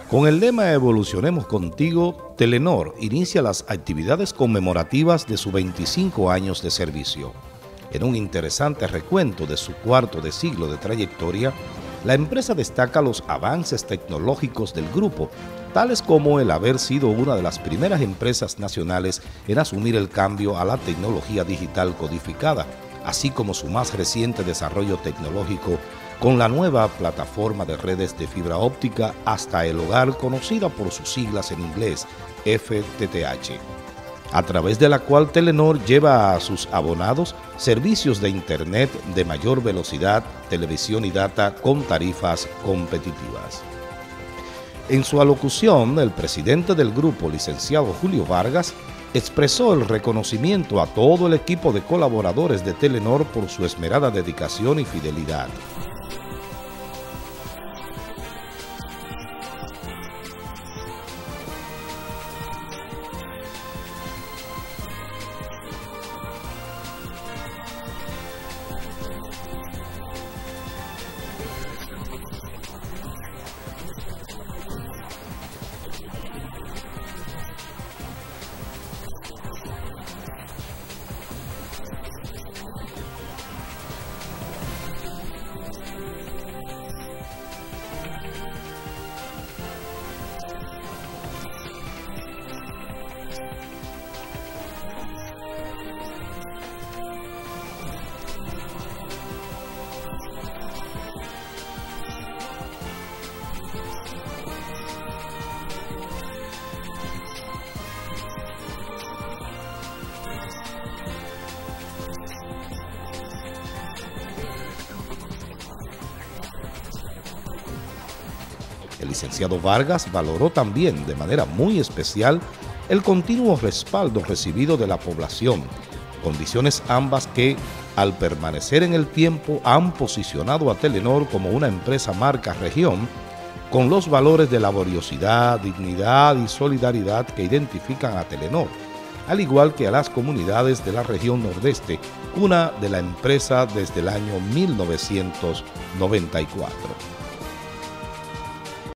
Con el lema Evolucionemos Contigo, Telenor inicia las actividades conmemorativas de sus 25 años de servicio. En un interesante recuento de su cuarto de siglo de trayectoria, la empresa destaca los avances tecnológicos del grupo, tales como el haber sido una de las primeras empresas nacionales en asumir el cambio a la tecnología digital codificada, así como su más reciente desarrollo tecnológico con la nueva plataforma de redes de fibra óptica hasta el hogar, conocida por sus siglas en inglés, FTTH, a través de la cual Telenor lleva a sus abonados servicios de Internet de mayor velocidad, televisión y data con tarifas competitivas. En su alocución, el presidente del grupo, licenciado Julio Vargas, expresó el reconocimiento a todo el equipo de colaboradores de Telenor por su esmerada dedicación y fidelidad. El licenciado Vargas valoró también de manera muy especial el continuo respaldo recibido de la población, condiciones ambas que, al permanecer en el tiempo, han posicionado a Telenor como una empresa marca región con los valores de laboriosidad, dignidad y solidaridad que identifican a Telenor, al igual que a las comunidades de la región nordeste, cuna de la empresa desde el año 1994.